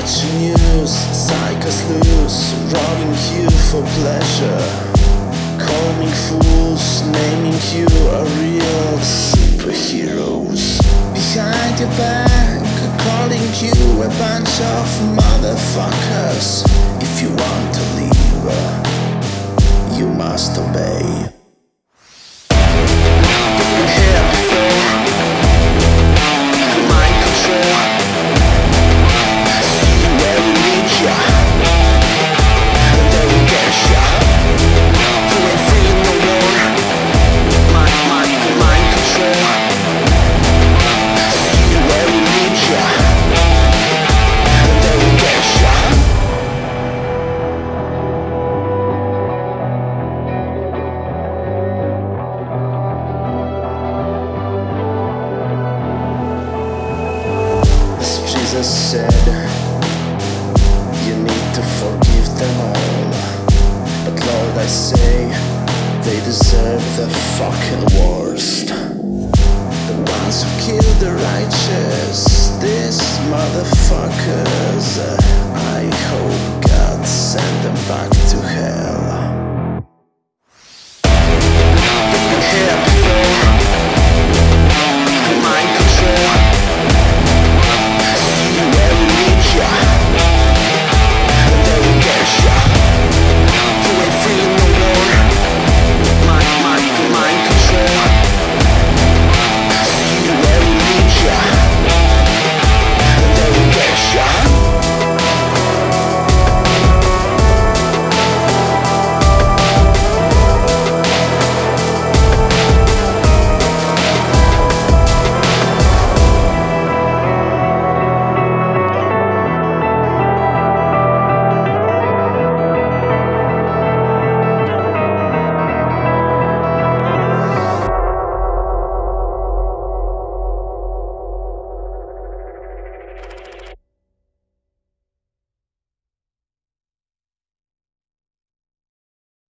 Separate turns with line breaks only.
Watching news, psychos loose, robbing you for pleasure, calling fools, naming you a real superheroes. Behind your back, calling you a bunch of motherfuckers. If you want to leave, you must obey. Jesus said, you need to forgive them all. But Lord, I say, they deserve the fucking worst. The ones who kill the righteous, these motherfuckers, I hope God send them back to hell.